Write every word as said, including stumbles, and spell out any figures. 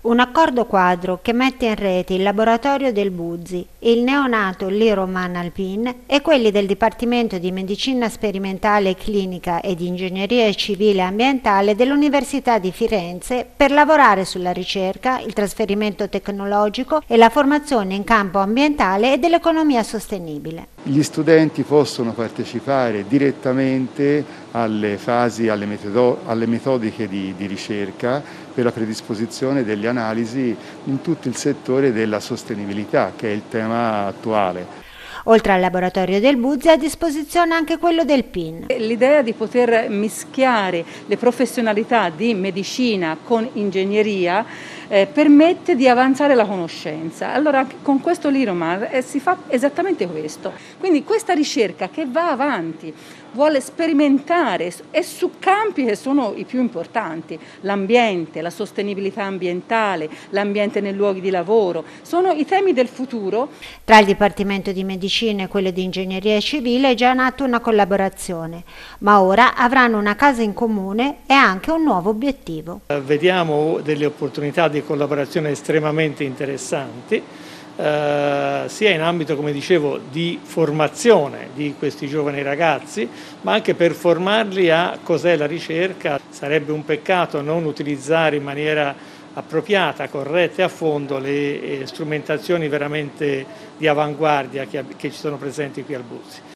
Un accordo quadro che mette in rete il laboratorio del Buzzi, il neonato Liroman Alpin e quelli del Dipartimento di Medicina Sperimentale e Clinica e di Ingegneria Civile e Ambientale dell'Università di Firenze per lavorare sulla ricerca, il trasferimento tecnologico e la formazione in campo ambientale e dell'economia sostenibile. Gli studenti possono partecipare direttamente alle fasi, alle, metodo, alle metodiche di, di ricerca per la predisposizione delle analisi in tutto il settore della sostenibilità, che è il tema attuale. Oltre al laboratorio del Buzzi è a disposizione anche quello del P I N. L'idea di poter mischiare le professionalità di medicina con ingegneria eh, permette di avanzare la conoscenza. Allora con questo Liroman eh, si fa esattamente questo. Quindi questa ricerca che va avanti, vuole sperimentare e su campi che sono i più importanti, l'ambiente, la sostenibilità ambientale, l'ambiente nei luoghi di lavoro, sono i temi del futuro. Tra il Dipartimento di Medicina e quello di Ingegneria Civile è già nata una collaborazione, ma ora avranno una casa in comune e anche un nuovo obiettivo. Vediamo delle opportunità di collaborazione estremamente interessanti, eh, sia in ambito, come dicevo, di formazione di questi giovani ragazzi, ma anche per formarli a cos'è la ricerca. Sarebbe un peccato non utilizzare in maniera appropriata, corretta e a fondo le strumentazioni veramente di avanguardia che, che ci sono presenti qui al Buzzi.